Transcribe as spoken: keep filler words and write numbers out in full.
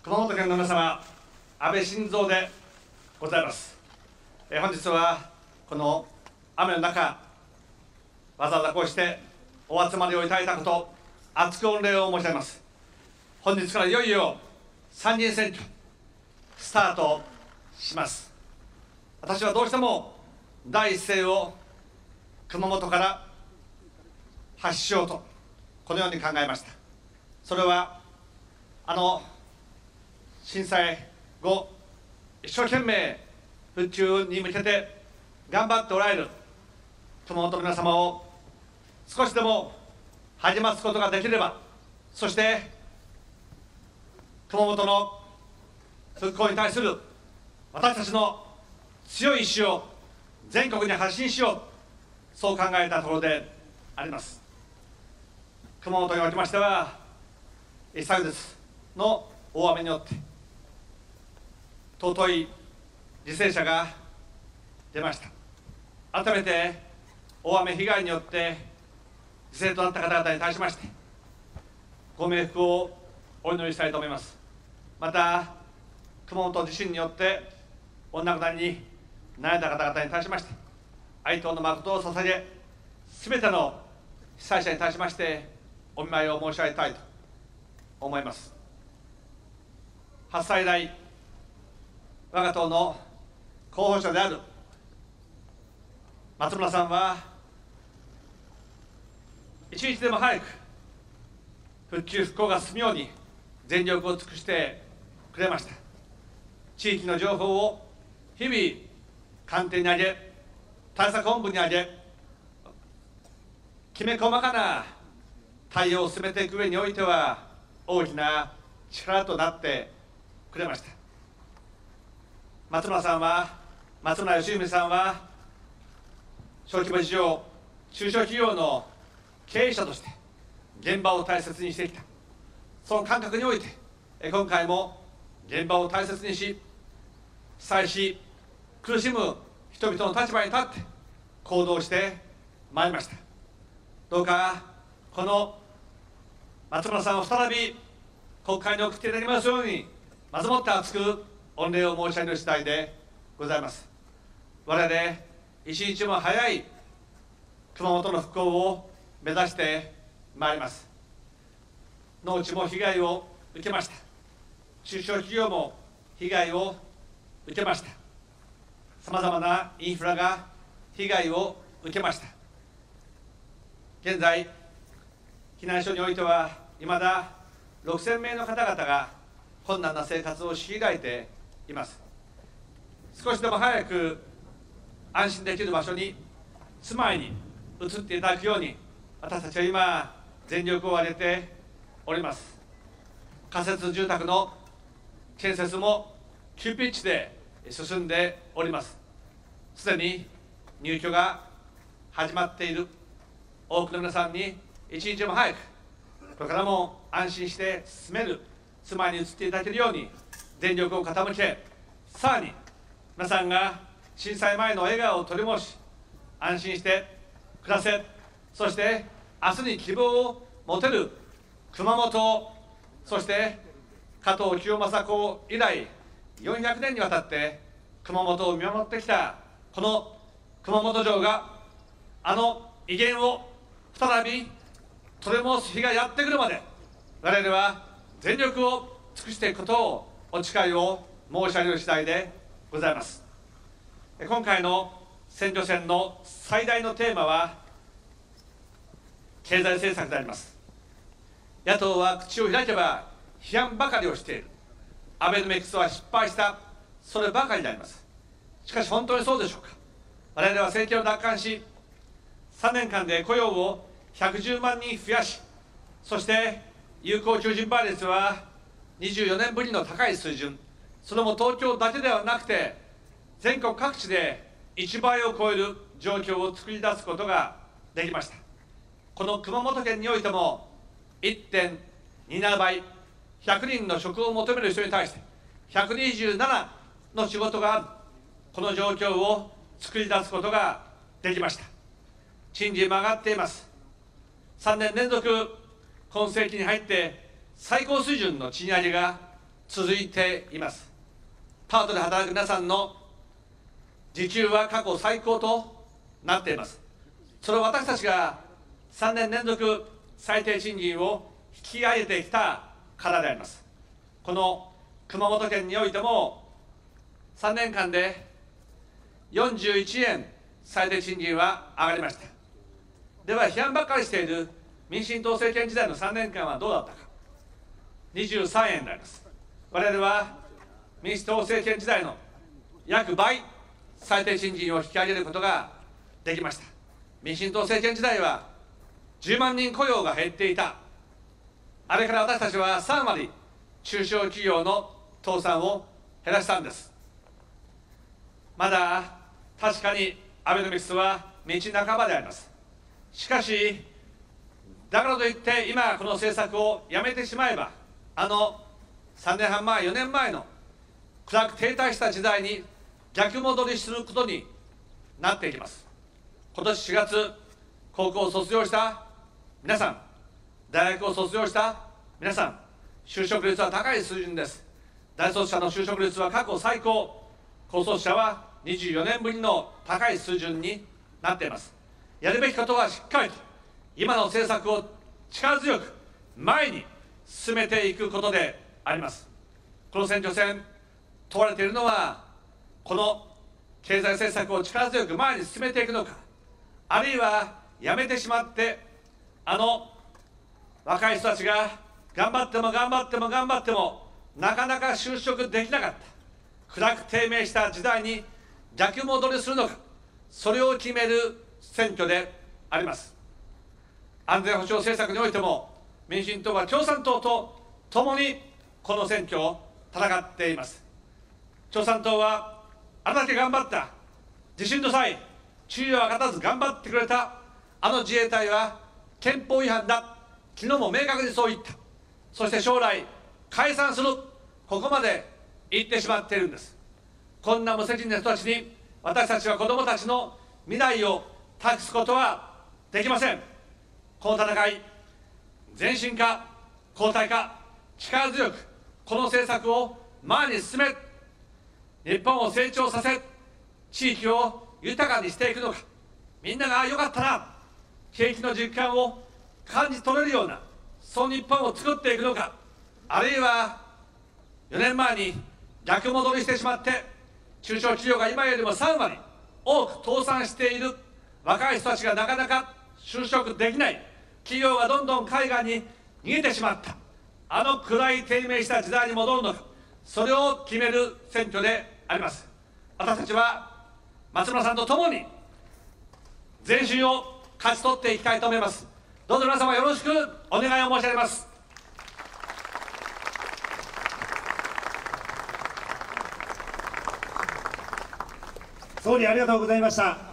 熊本県の皆様、安倍晋三でございます。え本日はこの雨の中、わざわざこうしてお集まりをいただいたこと、厚く御礼を申し上げます。本日からいよいよ参議院選挙、スタートします。私はどうしても第一声を熊本から発しようと、このように考えました。それは、あの震災後、一生懸命復旧に向けて頑張っておられる熊本の皆様を少しでも励ますことができれば、そして熊本の復興に対する私たちの強い意志を全国に発信しよう、そう考えたところであります。熊本におきましては、一昨日の大雨によって尊い犠牲者が出ました。改めて大雨被害によって犠牲となった方々に対しましてご冥福をお祈りしたいと思います。また熊本地震によってお亡くなりになられた方々に対しまして哀悼の誠を捧げ、すべての被災者に対しましてお見舞いを申し上げたいと思います。はっさい代我が党の候補者である松村さんは一日でも早く復旧復興が進むように全力を尽くしてくれました。地域の情報を日々官邸に上げ、対策本部に上げ、きめ細かな対応を進めていく上においては大きな力となってくれました。松村さんは、松村義文さんは、小規模事業、中小企業の経営者として現場を大切にしてきた、その感覚において、今回も現場を大切にし、被災し、苦しむ人々の立場に立って行動してまいりました。どうか、この松村さんを再び国会に送っていただきますように、まずもって厚く御礼を申し上げる次第でございます。我々一日も早い熊本の復興を目指してまいります。農地も被害を受けました。中小企業も被害を受けました。さまざまなインフラが被害を受けました。現在、避難所においてはいまだろくせんめいの方々が困難な生活を強いられています。少しでも早く安心できる場所に住まいに移っていただくように、私たちは今全力を挙げております。仮設住宅の建設も急ピッチで進んでおります。すでに入居が始まっている多くの皆さんに一日も早くこれからも安心して住める住まいに移っていただけるように全力を傾け、さらに皆さんが震災前の笑顔を取り戻し、安心して暮らせ、そして明日に希望を持てる熊本、そして加藤清正公以来よんひゃくねんにわたって熊本を見守ってきたこの熊本城が、あの威厳を再び取り戻す日がやってくるまで、我々は全力を尽くしていくことをお誓いを申し上げる次第でございます。今回の選挙戦の最大のテーマは経済政策であります。野党は口を開けば批判ばかりをしている。アベノミクスは失敗した、そればかりであります。しかし本当にそうでしょうか。我々は政権を奪還し、さんねんかんで雇用をひゃくじゅうまんにん増やし、そして有効求人倍率はにじゅうよねんぶりの高い水準、それも東京だけではなくて全国各地でいちばいを超える状況を作り出すことができました。この熊本県においても いってんにななばい、ひゃくにんの職を求める人に対してひゃくにじゅうななの仕事がある、この状況を作り出すことができました。賃金も上がっています。さんねんれんぞく今世紀に入って最高水準の賃上げが続いています。パートで働く皆さんの時給は過去最高となっています。それは私たちがさんねん連続最低賃金を引き上げてきたからであります。この熊本県においてもさんねんかんでよんじゅういちえん最低賃金は上がりました。では批判ばっかりしている民進党政権時代のさんねんかんはどうだったか。にじゅうさんえんであります。我々は民主党政権時代の約倍最低賃金を引き上げることができました。民進党政権時代はじゅうまんにん雇用が減っていた。あれから私たちはさんわり中小企業の倒産を減らしたんです。まだ確かにアベノミクスは道半ばであります。しかしだからといって今この政策をやめてしまえば、あのさんねんはんまえよねんまえの暗く停滞した時代に逆戻りすることになっていきます。今年しがつ、高校を卒業した皆さん、大学を卒業した皆さん、就職率は高い水準です。大卒者の就職率は過去最高、高卒者はにじゅうよねんぶりの高い水準になっています。やるべきことはしっかりと今の政策を力強く前に進めていくことであります。この選挙戦、問われているのは、この経済政策を力強く前に進めていくのか、あるいはやめてしまって、あの若い人たちが頑張っても頑張っても頑張ってもなかなか就職できなかった、暗く低迷した時代に逆戻りするのか、それを決める選挙であります。安全保障政策においても、民進党は共産党と共にこの選挙を戦っています。共産党はあれだけ頑張った、地震の際、昼夜は勝たず頑張ってくれたあの自衛隊は憲法違反だ、昨日も明確にそう言った、そして将来、解散する、ここまで言ってしまっているんです。こんな無責任な人たちに、私たちは子どもたちの未来を託すことはできません。この戦い、前進か後退か、力強くこの政策を前に進め、日本を成長させ、地域を豊かにしていくのか、みんなが良かったな、景気の実感を感じ取れるような、その日本を作っていくのか、あるいはよねんまえに逆戻りしてしまって、中小企業が今よりもさんわり多く倒産している、若い人たちがなかなか就職できない、企業がどんどん海外に逃げてしまった、あの暗い低迷した時代に戻るのか、それを決める選挙であります。私たちは松村さんと共に前進を勝ち取っていきたいと思います。どうぞ皆様よろしくお願いを申し上げます。 総理ありがとうございました。